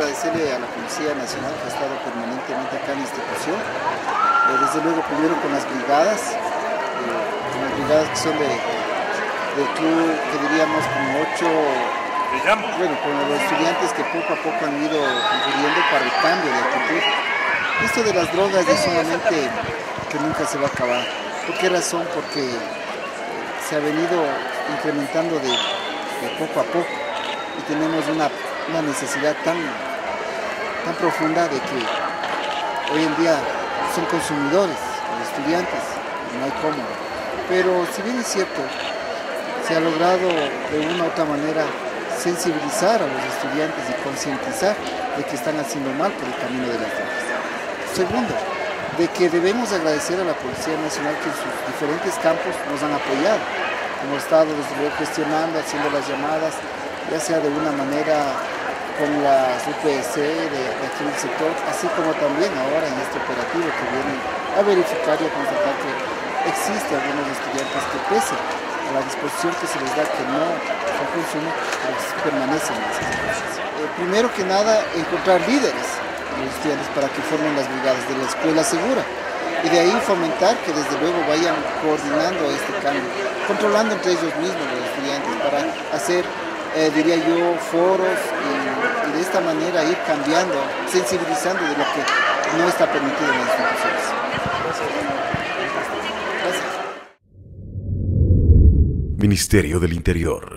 agradecerle a la Policía Nacional que ha estado permanentemente acá en la institución. Desde luego, primero con las brigadas que son del club, que diríamos como 8, bueno, con los estudiantes que poco a poco han ido concurriendo para el cambio de actitud. Esto de las drogas es una mente que nunca se va a acabar. ¿Por qué razón? Porque se ha venido incrementando de poco a poco y tenemos una necesidad tan profunda de que hoy en día son consumidores, los estudiantes, no hay cómo. Pero si bien es cierto, se ha logrado de una u otra manera sensibilizar a los estudiantes y concientizar de que están haciendo mal por el camino de las drogas. Segundo, de que debemos agradecer a la Policía Nacional que en sus diferentes campos nos han apoyado. Hemos estado desde luego gestionando, haciendo las llamadas, ya sea de una manera con las UPC de aquí del sector, así como también ahora en este operativo que vienen a verificar y a constatar que existen algunos estudiantes que pese a la disposición que se les da que no son consumo, pues permanecen en esas cosas. Primero que nada, encontrar líderes a los estudiantes para que formen las brigadas de la escuela segura y de ahí fomentar que desde luego vayan coordinando este cambio, controlando entre ellos mismos los estudiantes para hacer diría yo, foros y de esta manera ir cambiando, sensibilizando de lo que no está permitido en las instituciones. Gracias. Ministerio del Interior.